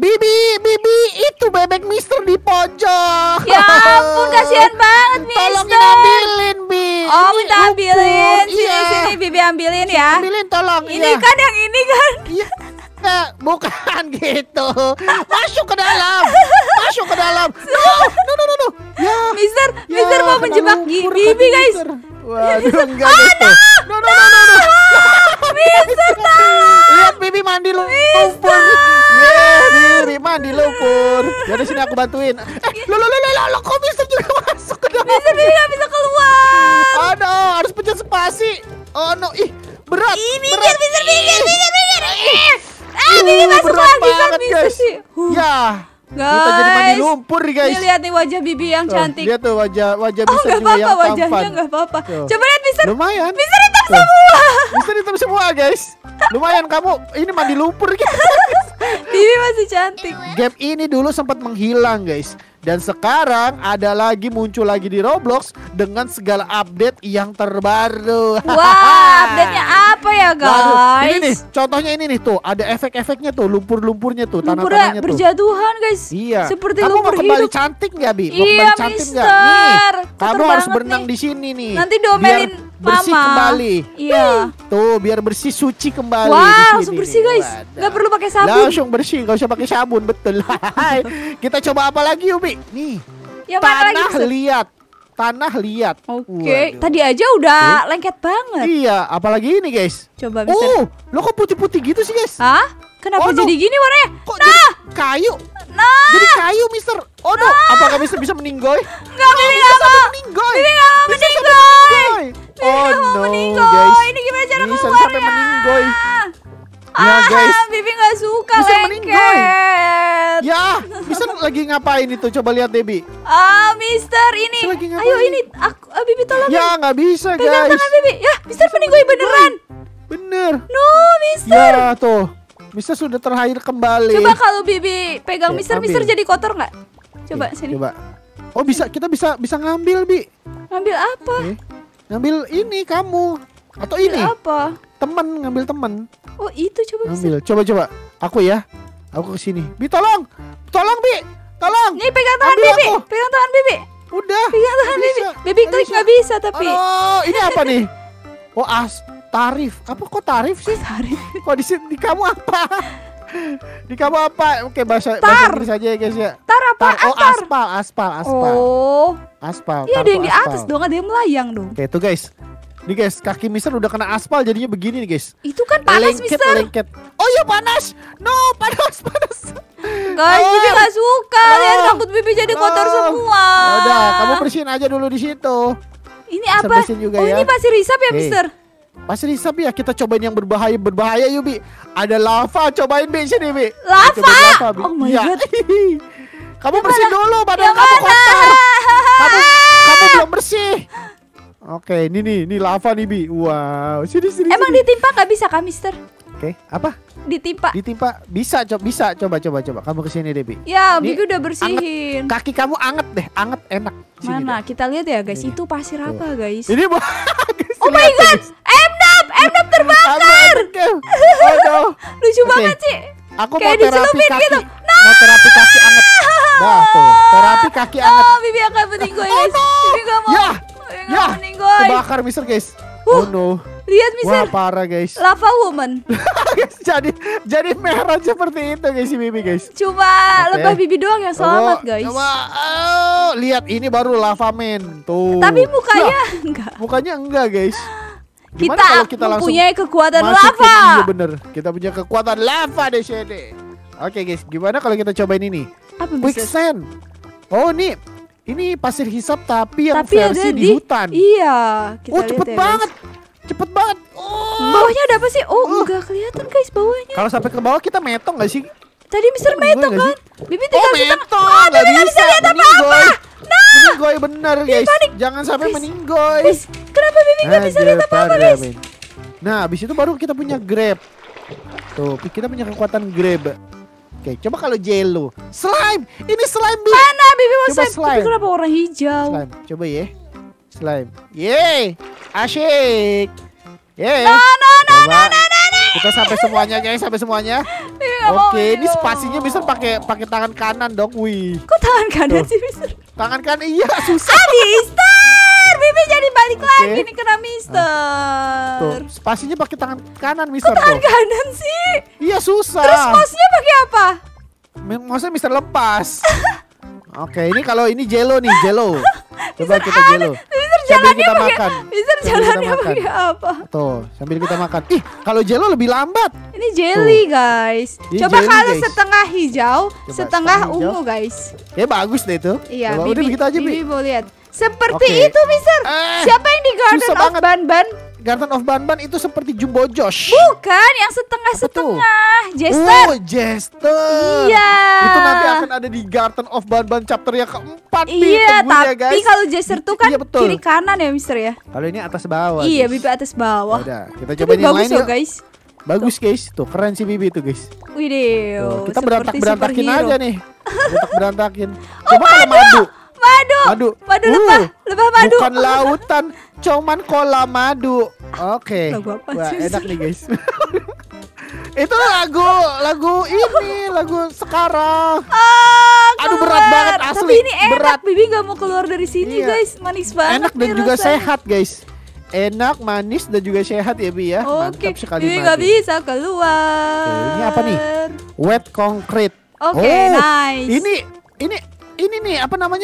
Bibi, itu bebek Mister di pojok. Ya ampun, kasihan banget Mister. Tolongin ambilin, Bi. Oh, Ini minta lumpur. ambilin. Iya. Sini Bibi ambilin ya. Ambilin tolong. Ini iya. kan yang ini kan. Iya. Bukan gitu. Masuk ke dalam. Masuk ke dalam. No. Ya. Mister Ya, mau kena menjebak lumpur Bibi kan, guys. Mister. Waduh, enggak gitu. No. Mister Lihat Bibi mandi lumpur. Bibi mandi lumpur. Jadi sini aku bantuin. Lo kok Mister juga masuk ke dalam? Mister Bibi gak bisa keluar. Aduh, harus pencet spasi. Oh no, berat. Minggir. Bibi masuk berat lagi kan banget, Mister guys. sih. Ya, Guys, kita jadi mandi lumpur nih guys. Ini lihat nih wajah Bibi yang Tuh, cantik. lihat tuh wajah Oh Mister nggak juga yang apa-apa, wajahnya tampan. nggak apa-apa. Tuh. Coba lihat Mister. Lumayan. Mister hitam Tuh. semua. Mister hitam semua guys. Lumayan kamu ini mandi lumpur gitu. Bibi masih cantik. Game ini dulu sempat menghilang guys. Dan sekarang ada lagi muncul lagi di Roblox dengan segala update yang terbaru. Wah, update-nya apa ya Lalu, guys? ini nih, contohnya ini nih tuh, ada efek-efeknya tuh, lumpur-lumpurnya tuh, Lumpurnya tanah-tanahnya tuh. berjatuhan guys. Iya. Seperti kamu mau lumpur kembali hidup. cantik nggak, Bi? Mau Iya, kembali cantik nggak? Mister. Nih, Kotor kamu harus banget berenang nih. di sini nih. Nanti diomelin biar bersih Mama. kembali. Iya. Tuh, biar bersih suci kembali. Wah, di sini langsung bersih nih. guys. Waduh. Nggak perlu pakai sabun. Langsung bersih, nggak usah pakai sabun, betul. Kita coba apa lagi, yuk, Bi? Nih, Yang mana lagi tanah Mister? liat. Tanah liat. Oke, Waduh. tadi aja udah lengket banget. Iya, apalagi ini, guys. Coba Mister. Oh, lo kok putih-putih gitu sih, guys? Hah? Kenapa Oh, no. jadi gini warnanya? Kok jadi kayu? Jadi kayu, Mister. Oh no, apakah Mister bisa meninggoy? Nggak, Bibi nggak sampai mau. meninggoy. Bibi nggak mau Bisa sampai meninggoy. meninggoy. Oh Bibi nggak mau no, meninggoy. guys. Ini gimana cara Bisa keluarnya? sampai meninggoy. Ya, guys. Bibi nggak suka Bisa meninggoy. lengket. Ya, Mister lagi ngapain itu? Coba lihat, Debbie. Mister ini. Mister lagi ngapain? Ayo ini aku Bibi tolong. Ya, nggak bisa, Pegang guys. tangan Bibi. Ya, Mister meninggoy beneran. Bener. No, Mister. Ya, tuh. Mister sudah terakhir kembali. Coba kalau Bibi pegang Oke, Mister, ambil. Mister jadi kotor nggak? Coba Oke, sini. Coba. Oh, kita bisa ngambil, Bi. Ngambil apa? Oke. Ngambil ini kamu. Atau Ngambil ini. apa? Ngambil temen. Oh, itu coba Mister. Ambil, coba. Aku ya. Aku kesini. Bi, tolong. Tolong, Bi. Tolong. Nih pegang tangan Ambil Bibi. aku. Pegang tangan Bibi. Udah. Pegang tangan Nggak Bibi. bisa. Bibi Nggak klik bisa. nggak bisa tapi. Oh, ini apa nih? Oh, tarif. Apa kok tarif sih? Tarif. Kok di kamu apa? Di kamu apa? Oke, bahasa Inggris aja ya, guys ya. Tar apa? Oh, aspal. Oh. Aspal. Iya, ada tarif yang di aspal. atas dong, ada yang melayang dong. Oke, tuh guys. Nih guys, kaki Mister udah kena aspal jadinya begini nih guys. Itu kan panas, Mister. Lengket. Oh iya panas. No, panas. Guys, Oh. Bibi gak suka. Oh. Lihat rambut Bibi jadi kotor Oh. semua. Ya udah, kamu bersihin aja dulu di situ. Ini Bisa apa? bersihin juga Oh, ya. ini pasir hisap ya, Oke. Mister? Pasir hisap ya, kita cobain yang berbahaya yuk, Bi. Ada lava, cobain Bi sini, Bi. Lava? Cobain lava, Bi. Oh my Iya. God. Kamu bersihin dulu, badan Yang kamu mana? kotor. Kamu belum bersih. Oke, ini lava nih, Bi. Wow, sini. Emang sini. ditimpa gak bisa kah, Mister? Oke, apa? Ditimpa. Ditimpa bisa, coba. Kamu kesini deh, Bi. Ya, Ini Bibi udah bersihin. Kaki kamu anget deh, enak. Sini Mana? deh. Kita lihat ya, guys. Ini. Itu pasir apa, guys? Ini Oh my God, Mnap terbakar. Aduh. Lucu Oke. banget sih. Aku Kayak mau terapi dicelupin kaki. gitu. Mau terapi kaki anget. Dah tuh, terapi kaki anget. Oh, Bibi akan meninggoy, guys. Bibi gak mau. Ya, Bibi ya. gak mau meninggoy. Kebakar, Mister, guys. Oh no. Lihat, Wah, Mister. parah, guys. Lava woman. jadi merah seperti itu, guys, si Bibi, guys. Cuma Oke. lebah Bibi doang yang selamat, guys. Coba, lihat ini baru lava man. Tuh. Tapi mukanya Lah, enggak. mukanya enggak, guys. Gimana Kita, kalau kita langsung mempunyai kekuatan masukin? lava. Iya bener, kita punya kekuatan lava di sini. Oke guys, gimana kalau kita cobain ini? Apa bisa? Quicksand. Oh ini pasir hisap tapi yang Tapi versi ada di hutan. Iya. Kita Oh lihat cepet ya, banget, guys. cepet banget. Oh. Bawahnya ada apa sih? Oh, enggak kelihatan, guys, bawahnya. Kalau sampai ke bawah kita metong nggak sih? Tadi Mister Meninggoy metong nggak kan? sih? Bibi Oh tinggal setengah. metong, Oh, nggak Bibi nggak bisa lihat apa-apa. Meninggoy bener guys. panik. Jangan sampai Guys, meninggoy. Guys, kenapa Bibi nggak bisa lihat apa-apa, Parah, guys? men. Nah, habis itu baru kita punya grab. Tuh, kita punya kekuatan grab. Oke, coba kalau jello. Slime. Ini slime, Bi. Mana Bibi mau Coba slime? slime. Tapi kenapa warna hijau? Slime. Coba ya. Slime. Yeay. Asyik. Yeay. No. Coba. Kita sampai semuanya, guys. Sampai semuanya. Bibi nggak nggak mau. Oke, ini spasinya Mister pakai tangan kanan dong. Wih. Kok tangan kanan Tuh. sih Mister? Tangan kanan iya susah. Mister, Bibi jadi balik Oke. lagi nih kena Mister. Tuh, spasinya pakai tangan kanan Mister Tangan tuh. kanan sih. Iya susah. Terus mouse-nya pakai apa? Maksudnya Mister lepas. Oke, ini kalau ini Jello nih, Jello. Coba kita Jello. Mister Sambil jalannya kita pakai. makan. Mister Sambil kita jalannya makan. pakai apa? Tuh, sambil kita makan. Ih, kalau Jello lebih lambat. Ini jelly guys. Ini Coba jelly, kalau guys. setengah hijau, Coba, setengah setengah hijau. ungu guys. Ya bagus deh itu. Iya, Coba, Bibi, udah begitu aja, Bibi Bi. mau lihat. Seperti Oke. itu, Mister. Siapa yang di Garden susah of banget. Banban? Garden of Banban itu seperti Jumbo Josh. Bukan, yang setengah-setengah. Jester. Oh, Jester. Iya. Itu nanti akan ada di Garden of Banban chapter yang keempat. Bi. Iya, Tungguin ya, tapi guys. kalau Jester tuh kan Iya, betul. kiri kanan ya, Mister ya. Kalau ini atas bawah. Iya, guys. Bibi atas bawah. Udah, kita Tapi coba yang bagus lain loh, yuk. guys. Bagus guys, tuh keren si Bibi tuh guys. Widih, Tuh, kita seperti berantakin superhero. aja nih. Berantakin. Coba kalau madu. Madu. Madu lebah. Lebah madu. Bukan lautan, cuman kolam madu. Oke. Lagu apa Wah, sih? enak nih guys. Itu lagu sekarang. Aduh, berat keluar. banget, asli. Tapi ini enak, Berat. Bibi gak mau keluar dari sini Iya. guys. Manis banget. Enak dan nih juga rasanya. sehat guys. Enak, manis dan juga sehat ya Bi ya. Oke, Mantap sekali Bibi madu. gak bisa keluar. Oke, ini apa nih? Wet concrete. Oke, nice. Ini nih apa namanya?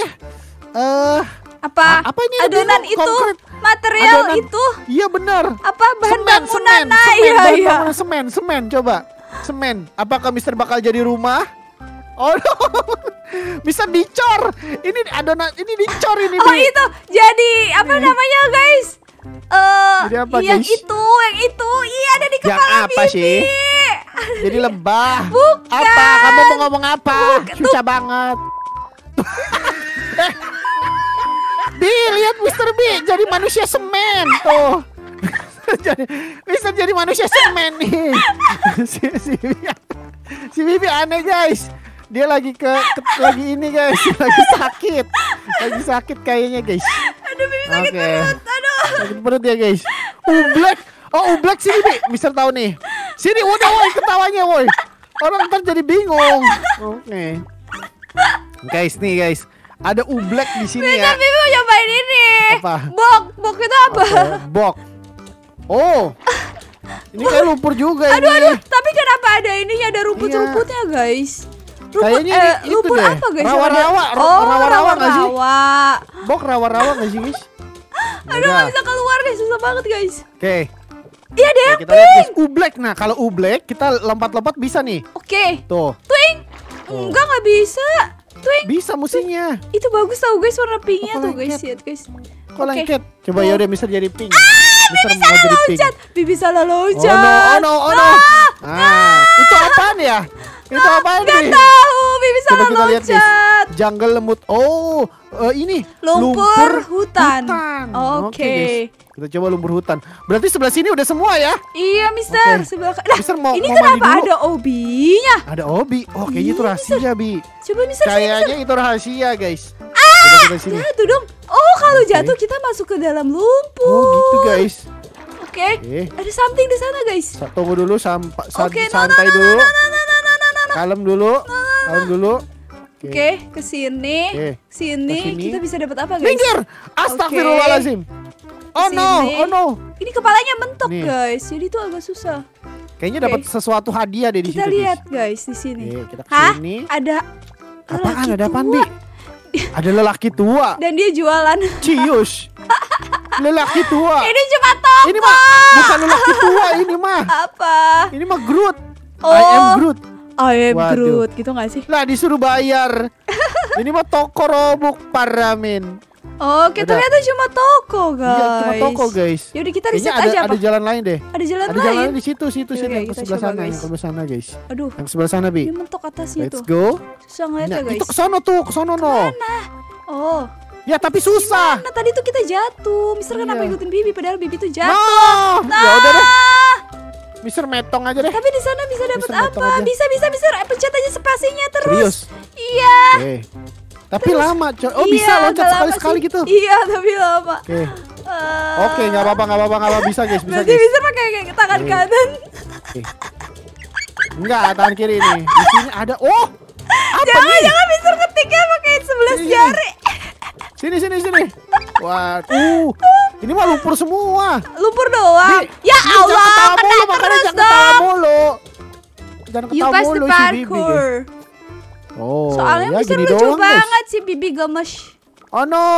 Apa? apa ini? Adonan Bingung, itu, konkret. material Adonan. itu. Iya benar. Apa bahan bangunan? Nah, semen, iya, bahan iya. bangunan, semen, coba. Semen. Apakah Mister bakal jadi rumah? Oh no. Mister dicor. Ini adonan, ini dicor ini. Oh Bi. itu, jadi apa namanya guys? Jadi apa, yang guys? itu, iya ada di Yang kepala apa Bibi. sih? Jadi lebah. Bukan. Apa? Kamu mau ngomong apa? Bukan. Susah banget. Bi, lihat Mister B jadi manusia semen tuh. Mister jadi manusia semen nih. si Bibi aneh guys. Dia lagi lagi ini guys, lagi sakit kayaknya guys. Aduh, Bibi sakit perut. Aduh. Sakit perut ya guys. Ublek. Oh ublek sini Bi. Mister tahu nih. Sini udah woi ketawanya woi. Orang ntar jadi bingung. Oke. Guys nih guys. Ada ublek di sini ya. Bibi mau nyobain ini. Apa? Bok itu apa? Bok. Oh. Ini kayak lumpur juga Aduh, ini. tapi kenapa ada ininya, ada rumput-rumputnya guys? Kayaknya ini itu lumpur deh. apa guys? Rawa-rawa, Oh, rawa-rawa nggak sih? rawa-rawa. Bok rawa-rawa nggak sih guys? Aduh, nggak bisa keluar guys, susah banget guys. Oke. Iya deh, Kita lihat guys. Ublek. Nah kalau ublek kita lompat-lompat bisa nih. Oke. Tuh. Twing. Oh. Enggak, nggak bisa. Twing. Bisa musiknya. Itu bagus tau guys, warna pinknya Oh, tuh guys, lengket. lihat guys. Kok Oke. lengket? Coba Oh. yaudah Mister jadi pink. Bibi Mister mau salah jadi pink. loncat. Bibi salah Oh loncat. no, oh no, oh no. Ah, itu apaan ya? Itu apaan Nggak nih? tahu, Bibi Coba salah kita lihat guys. loncat. Jungle lemut. Oh, ini Lumpur hutan. Oke, Oke. guys. Kita coba lumpur hutan. Berarti sebelah sini udah semua ya? Iya, Mister. Oke. Sebelah Nah, Mister mau ini mandi kenapa dulu? ada obinya? Ada obi. Oh, kayaknya itu Iya, rahasia, Bi. Coba Mister sini, Mister. Kayaknya itu rahasia, guys. Coba kita sini. Jatuh dong. Oh, kalau Oke. jatuh kita masuk ke dalam lumpur. Oh, gitu, guys. Oke. Oke. Ada something di sana, guys. Tunggu dulu Oke, santai dulu. Kalem dulu. Kalem dulu. Oke, ke sini. Oke. Sini Kesini. kita bisa dapat apa, guys? Minggir. Astagfirullahalazim. Oh no, Kesini. oh no. Ini kepalanya mentok, Nih. guys. Jadi itu agak susah. Kayaknya Oke. dapat sesuatu hadiah deh di situ. Kita guys. lihat, guys, di sini. Oke, kita Hah? kesini. Ada Apaan? lelaki Ada apaan, tua. Bi? Ada lelaki tua. Dan dia jualan. Cius. Lelaki tua. Ini cuma toko. Ini mah bukan lelaki tua ini mah. Apa? Ini mah Groot. Oh. I am Groot. I am Waduh. Groot, gitu gak sih? Lah disuruh bayar. Ini mah toko robok paramin. Oh, kita Udah. lihat tuh cuma toko, guys. Iya, cuma toko, guys. Yaudah kita Kayaknya riset aja ada apa? jalan lain deh. Ada jalan Ada jalan lain. lain di situ, Oke, yang ke kita sebelah coba, sana, guys. yang ke sebelah sana, guys. Aduh, Yang sebelah sana, Bi. dia mentok atasnya Let's tuh. go. Susah ngeliatnya, Nah, guys. itu ke sono tuh, ke sono no. Oh, Ya, tapi susah. nah tadi tuh kita jatuh. Mister kenapa Iya. ikutin Bibi padahal Bibi tuh No. jatuh. Ya udah deh. Mister metong aja deh. Tapi di sana bisa dapat Mister metong apa? aja. Bisa Mister pencet aja spasinya terus. Serius? Iya. Oke. Tapi lama, coy. Oh, bisa Iya, loncat agak lama sekali-sekali sih. gitu. Iya, tapi lama. Oke. Eh, Oke, nggak apa-apa, bisa guys, bisa Berarti guys. Mister pakai tangan Oke. kanan. Oke. Enggak, tangan kiri nih. Di sini ada. Oh, apa nih? Jangan Mister ketiknya pakai 11 Sini. jari. Sini. Wah, ini mah lumpur semua. Lumpur doang. Bi, Ya Bi, Allah, jangan ketawa kena mulu, makanya terus jangan ketawa dong. mulu. Jangan You ketawa pass the mulu si Bibi. parkour. Oh, Soalnya ya Mister gini lucu doang, guys. banget si Bibi gemes. Oh no.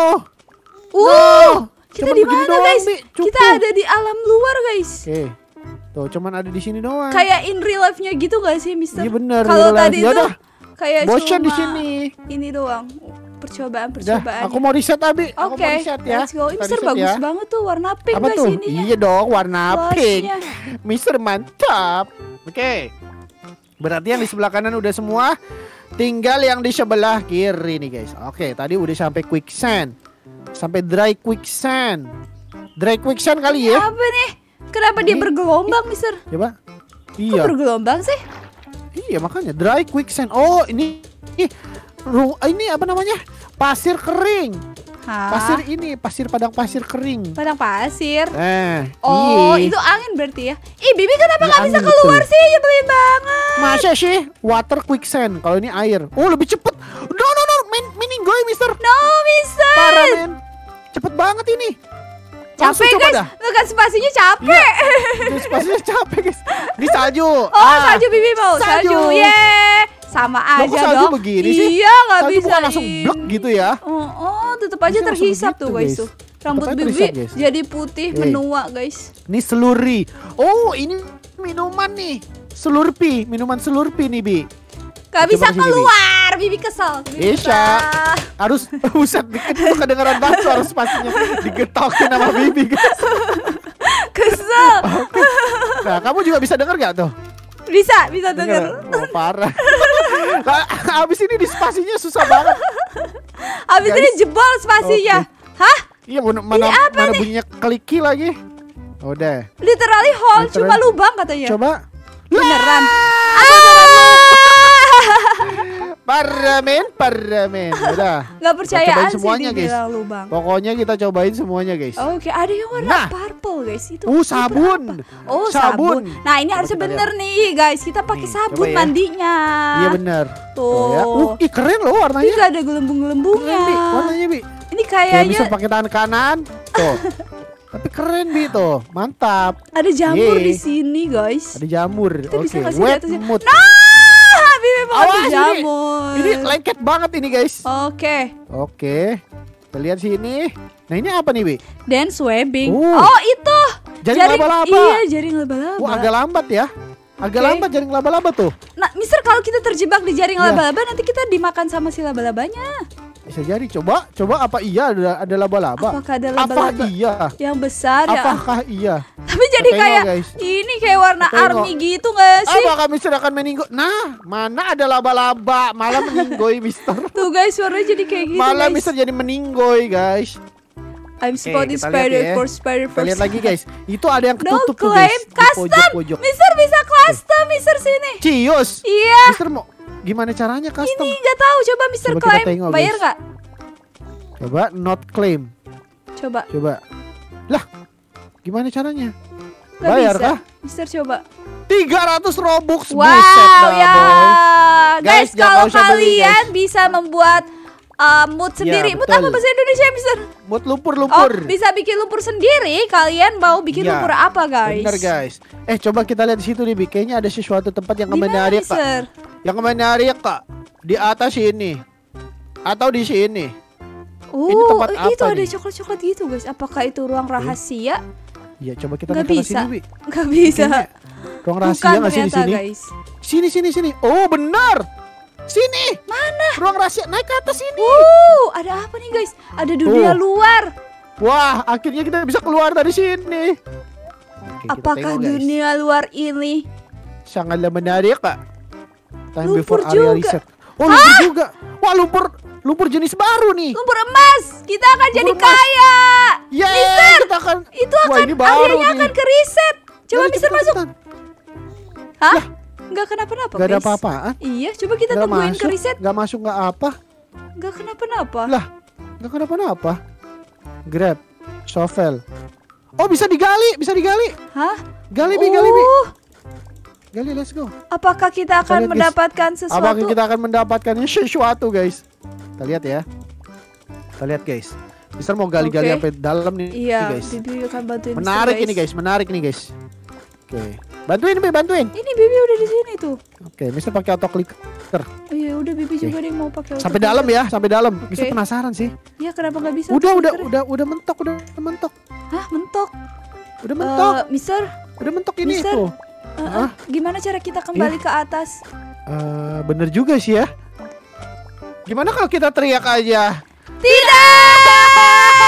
Kita Cuman di begini mana doang, guys? Bi. Cukup. Kita ada di alam luar guys. Oke. Tuh, cuman ada di sini doang. Kayak in real life-nya gitu gak sih Mister? Iya bener, Kalau real life. tadi Ya tuh udah. kayak Bosan cuma di sini. ini doang. Udah, Percobaan. aku mau riset Abi. Aku Oke, mau riset ya. let's go. Kita Mister riset bagus ya. banget tuh warna pink Apa guys tuh? ininya. Iya dong, warna pink. Blusnya. Mister mantap. Oke. Berarti yang di sebelah kanan udah semua. Tinggal yang di sebelah kiri nih guys. Oke, tadi udah sampai quicksand. Sampai dry quicksand. Dry quicksand kali ya. Apa nih? Kenapa dia Ini- bergelombang Mister? Coba. Kok Iya. bergelombang sih? Iya makanya dry quicksand. Oh, ini apa namanya? Pasir kering. Hah? Pasir padang pasir kering. Padang pasir. iya. Oh, itu angin berarti ya? Ih, Bibi kenapa Iya, nggak bisa angin, keluar betul. sih? Nyebelin banget. Masa sih water quicksand? Kalau ini air. Oh, lebih cepet. No, meninggoy, Mister. No, Mister. Parah, men. Cepet banget ini. Langsung Capek coba guys. dah. Ngekan spasinya capek. Terus pastinya capek, guys. Ini salju. Oh, salju Bibi mau. Salju. Salju. Yeay. Sama Loh, aja kok salju dong. begini sih? Iya, nggak Salju bisa. bukan langsung blek gitu ya. Oh, tetap aja Bisa langsung terhisap begitu, tuh guys guys. tuh. Rambut Tetap aja Bibi terhisap, guys. jadi putih menua guys. Ini seluri. Oh, ini minuman nih. Slurpee, minuman Slurpee nih, Bi. Gak Coba bisa kesini, Bi. keluar. Bibi kesel. Bibi Bisa. kesel. Harus buset dikit tuh kedengeran banget suara pastinya digetokin sama Bibi, guys. Kesel. Nah, kamu juga bisa denger gak tuh? Bisa denger. Oh, parah. Nah, abis ini di spasinya susah banget. Habis Guys. ini jebol spasinya. Hah? Iya, mana apa nih? bunyinya kliki lagi. Udah. Literally hole, Literally. cuma lubang katanya. Coba. Beneran. Parramen. Udah. Gak percayaan Cobain semuanya, sih guys. dibilang lubang. Pokoknya kita cobain semuanya, guys. Oke, ada yang warna Nah. purple guys. Itu Sabun. apa? Oh, Sabun. sabun. Nah, ini Coba harusnya kita bener nih, guys. Kita pakai Nih, sabun coba ya. mandinya. Iya benar. Tuh. Ya. Ih, keren loh Tapi warnanya. gak ada gelembung-gelembungnya. Keren, Bi. Warnanya, Bi. Ini Kayak kayaknya bisa pakai tangan kanan. Tuh. Tapi keren, Bi, tuh. Mantap. ada jamur Yeay. di sini, guys. Ada jamur. Kita bisa Oke, kasih di wet atasnya. mood. Nah, Bibi mau Awas, kasih jamur. Ini lengket banget ini, guys. Oke. Oke. Kita lihat sini. Nah, ini apa nih, Bi? Dance webbing. Oh. Oh, itu. Jaring laba-laba. Iya, jaring laba-laba. Wah, agak lambat ya. Agak Oke. lambat jaring laba-laba tuh. Nah, Mister, kalau kita terjebak di jaring Iya. laba-laba, nanti kita dimakan sama si laba-labanya. Bisa jadi. Coba apa iya ada laba-laba? Apakah ada Apa laba-laba iya? yang besar ya? Apakah iya? Tapi jadi Tengok, kayak guys. ini kayak warna Tengok. army gitu nggak sih? Apakah Mister akan meninggoy? Nah, mana ada laba-laba? Malah meninggoy, Mister. Tuh guys, warnanya jadi kayak gitu Malah guys. Mister jadi meninggoy, guys. I'm spotting kita lihat spider ya. for spider Kita first. lihat lagi, guys. Itu ada yang Don't ketutup tuh, claim guys. Di custom. pojok-pojok. Mister bisa custom, Mister sini. Cius. Iya. Mister mau gimana caranya custom? Ini nggak tahu, coba Mister Coba kita claim. tengok, Bayar guys. nggak? Coba not claim. Coba. Lah, gimana caranya? Nggak Bayar bisa. kah? Mister coba. 300 Robux. Wow, Buset dah, ya. boy. Guys, Guys, jangan kalau usah beli, kalian bisa membuat mood sendiri. Mood betul. apa bahasa Indonesia, Mister? Buat Oh, lumpur-lumpur. bisa bikin lumpur sendiri. Kalian mau bikin Iya, lumpur apa, guys? Bener, guys. Coba kita lihat di situ nih, Bi. Kayaknya ada sesuatu tempat yang Di mana, menarik, Kak. Mister? Yang menarik, Kak. Di atas ini. Atau di sini. Ini tempat itu apa ada nih? coklat-coklat gitu, guys. Apakah itu ruang rahasia? Ya, coba kita Nggak lihat ke bisa. sini, Bi. Nggak bisa. Kayaknya ruang rahasia Bukan nggak sih di ternyata, sini? guys. Sini. Oh, benar. Sini. Mana? Ruang rahasia. Naik ke atas sini. Ada apa nih, guys? Ada dunia luar. Wah, akhirnya kita bisa keluar dari sini. Oke, kita Apakah tengok, guys. dunia luar ini? Sangatlah menarik, Kak. Time Lumpur before area juga. reset. Oh, lumpur juga. Wah, lumpur jenis baru nih. Lumpur emas. Kita akan jadi emas. kaya. Yeay, kita akan. Itu Wah, akan ini baru akhirnya nih. akan ke reset. Coba Yaudah, Mister cepetan, masuk. cepetan. Hah? Nggak kenapa-napa, Gak ada guys. apa-apaan. Iya, coba kita Nggak tungguin masuk, ke reset. Gak masuk, gak apa. Nggak kenapa-napa. Lah, gak kenapa-napa. Grab, shovel. Oh, bisa digali. Hah? Gali, Bi, gali, Bi. Gali, let's go. Apakah kita akan Kita lihat, guys. mendapatkan Apakah sesuatu? kita akan mendapatkan sesuatu, guys? Kita lihat ya. Kita lihat, guys. Mister mau gali-gali Oke. sampai dalam nih, Iya, guys. Bibi akan bantuin Mister, Menarik ini, guys. Menarik nih, guys. Oke. Bantuin, Bi, bantuin. Ini Bibi udah di sini tuh. Oke, Mister pakai auto clicker. Oh iya, udah Bibi juga deh mau pakai. Sampai dalam ya, sampai dalam. Mister Oke. penasaran sih. Ya kenapa nggak bisa? Udah clicker-nya? mentok, udah mentok. Hah, mentok. Udah mentok. Mister, Udah mentok ini Mister. itu. Gimana cara kita kembali ke atas? Bener juga sih ya. Gimana kalau kita teriak aja? Tidak!